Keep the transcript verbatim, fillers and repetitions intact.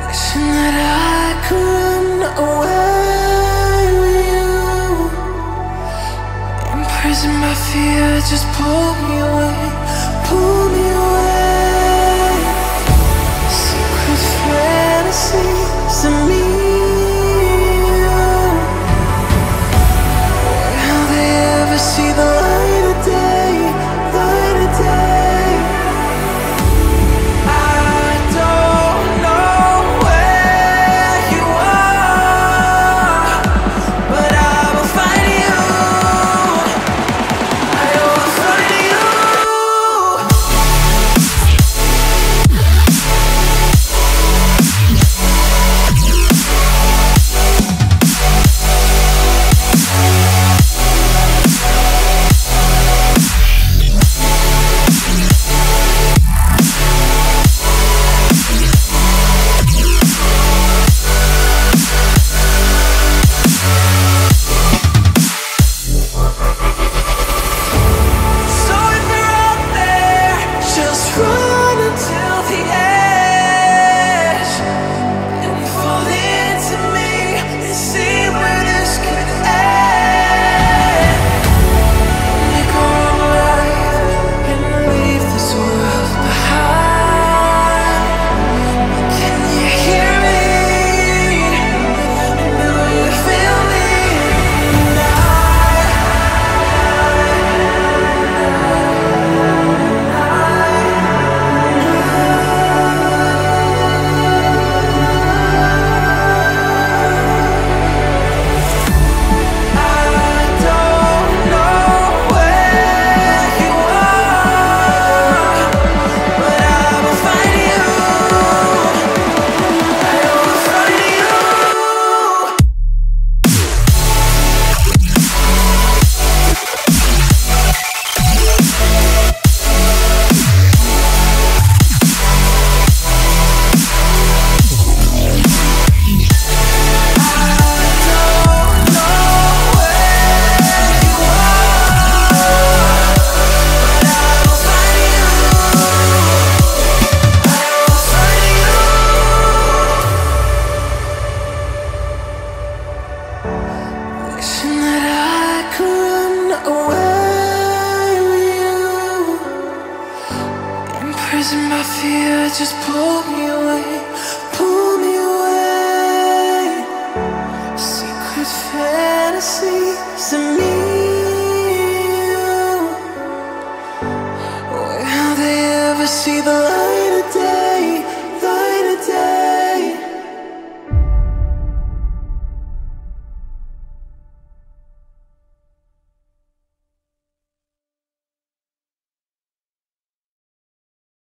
Wishing that I could run away with you. Imprison my fear, just pull me away, pull me away. Secret fantasies of me. Will they ever see the light of day, light of day? Wishing that I could run away with you. Imprison my fear, just pull me away, pull me away. Secret fantasies of me. Will they ever see the light?